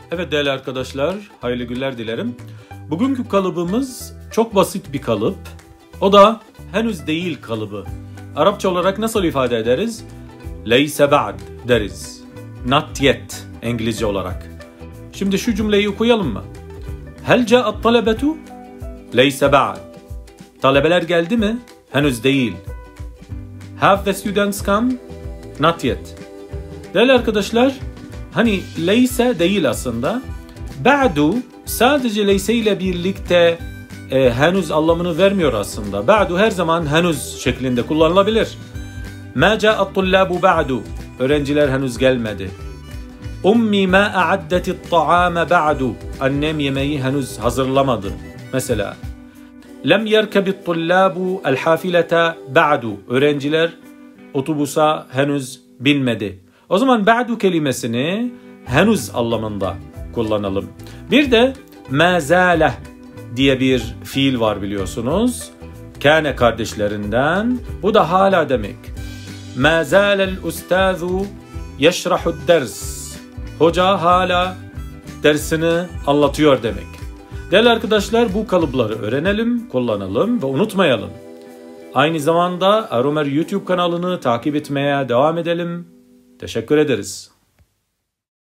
Evet değerli arkadaşlar, hayırlı günler dilerim. Bugünkü kalıbımız çok basit bir kalıp. O da henüz değil kalıbı. Arapça olarak nasıl ifade ederiz? Leyse ba'd deriz. Not yet İngilizce olarak. Şimdi şu cümleyi okuyalım mı? Hel ca'at talebetu? Leyse ba'd. Talebeler geldi mi? Henüz değil. Have the students come? Not yet. Değerli arkadaşlar, hani leyse değil aslında. Ba'du sadece leyse ile birlikte henüz anlamını vermiyor aslında. Ba'du her zaman henüz şeklinde kullanılabilir. Ma ca'at tullabu ba'du. Öğrenciler henüz gelmedi. Ummi ma a'addetit ta'ame ba'du. Annem yemeği henüz hazırlamadı. Mesela. Lem yerkebit tullabu el hafilete ba'du. Öğrenciler otobüse henüz binmedi. O zaman ba'du kelimesini henüz anlamında kullanalım. Bir de mezale diye bir fiil var biliyorsunuz. Kâne kardeşlerinden. Bu da hala demek. Mezalel ustazu yeşrahud ders. Hoca hala dersini anlatıyor demek. Değerli arkadaşlar, bu kalıpları öğrenelim, kullanalım ve unutmayalım. Aynı zamanda Aromer YouTube kanalını takip etmeye devam edelim. Teşekkür ederiz.